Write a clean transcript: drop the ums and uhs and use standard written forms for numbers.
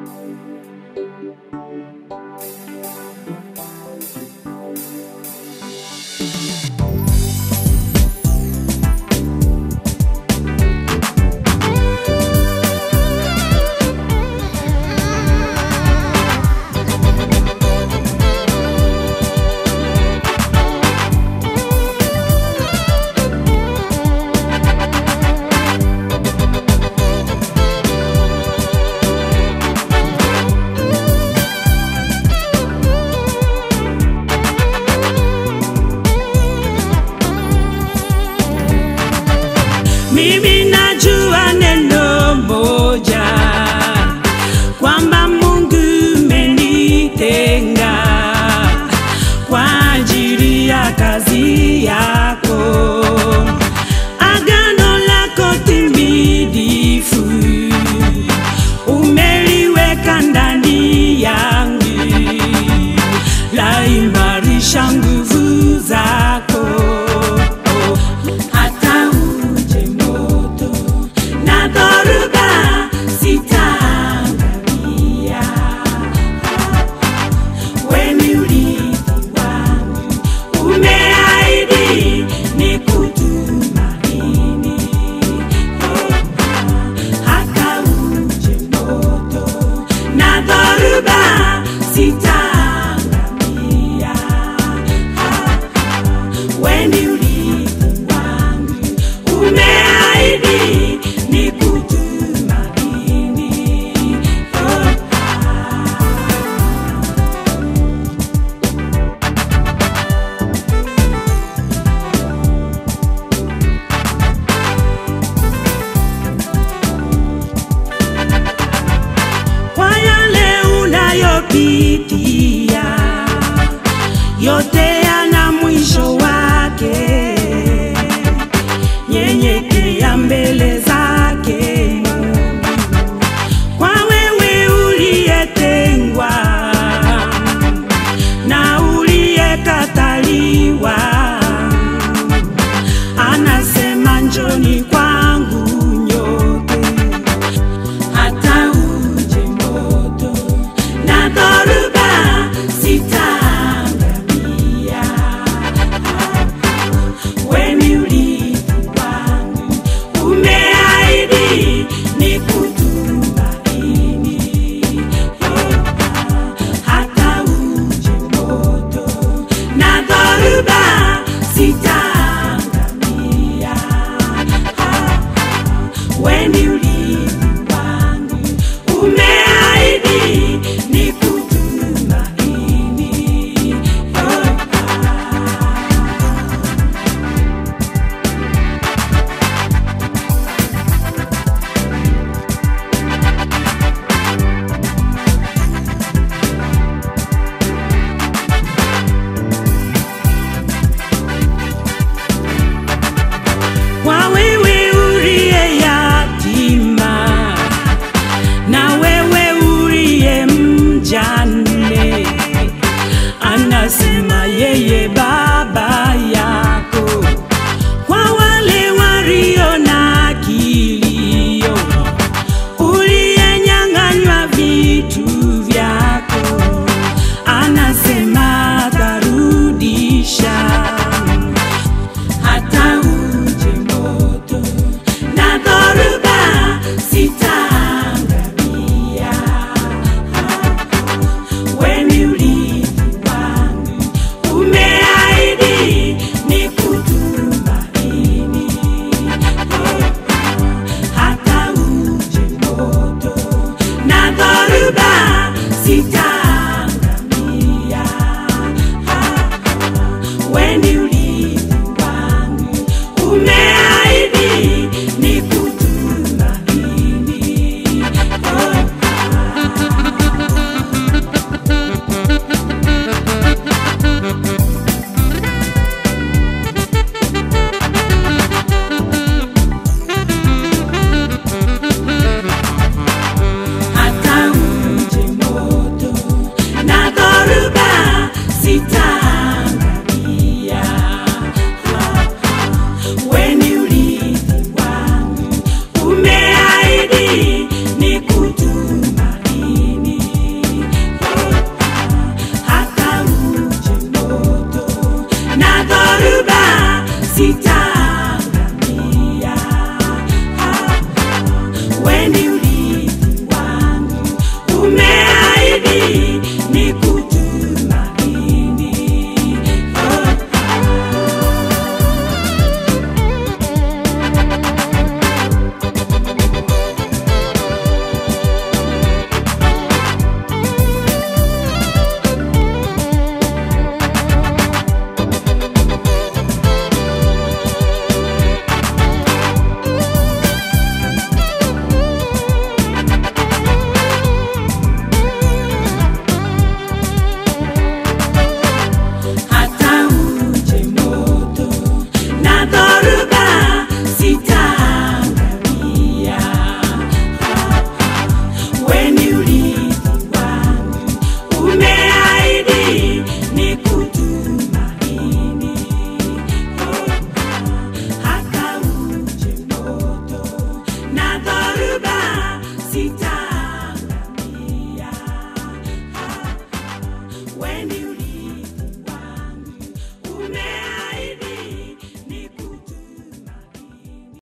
Mimi najua neno moja, kwamba Mungu amenitenga kwa ajili ya kazi yako. Agano lako timilifu umeliweka ndani yangu, laimarisha nguvu zako. Pitia yote yana mwisho wake, nyenyekea mbele zake Mungu. Kwa wewe uliyetengwa na uliyekataliwa, anasema njoni kwangu nyote, hata uje moto na dhoruba sitaangamia. Wewe ni urithi wangu, umeahidi nikutumaini. Hata uje moto na dhoruba sitaangamia. Wewe ni urithi wangu, umeahidi anasema yeye baba yako. Kwa wale walio na kilio, uliyenyang'anywa vitu vyako, anasema atarudisha. Hata uje moto na dhoruba sitaangamia. sitaangamia. When you